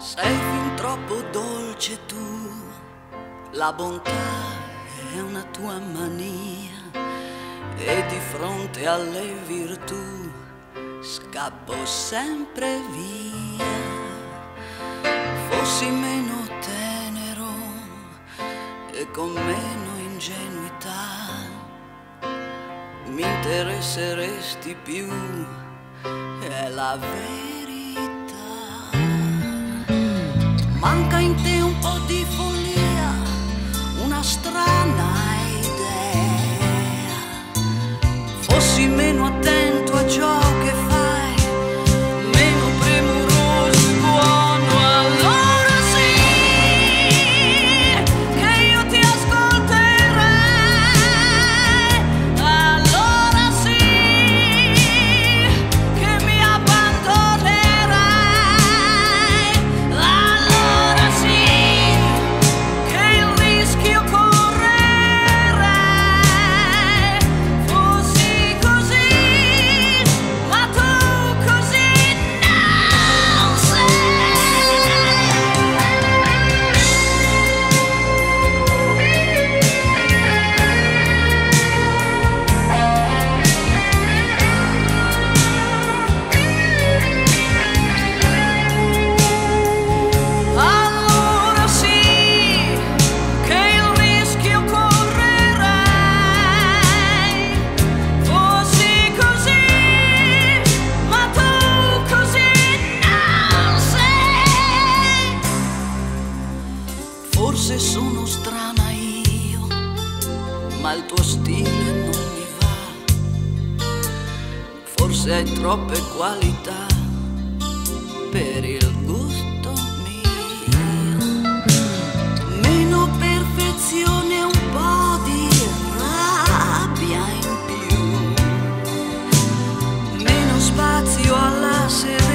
Sei fin troppo dolce tu, la bontà è una tua mania e di fronte alle virtù scappo sempre via. Fossi meno tenero e con meno ingenuità mi interesseresti più, è la verità. Manca in te un po' di follia, una strana idea. Fossi meno attento a ciò che fai, meno premuroso e buono, allora sì che io ti ascolterei, allora sì che mi abbandonerai, allora sì che il rischio correrei. Fossi così, ma tu così non allora sì che il rischio correrei. Fossi così, ma tu così non sei. Forse sono strana io, ma il tuo stile non mi va. Forse hai troppe qualità per il gusto mio. Meno perfezione, un po' di rabbia in più, meno spazio alla serenità.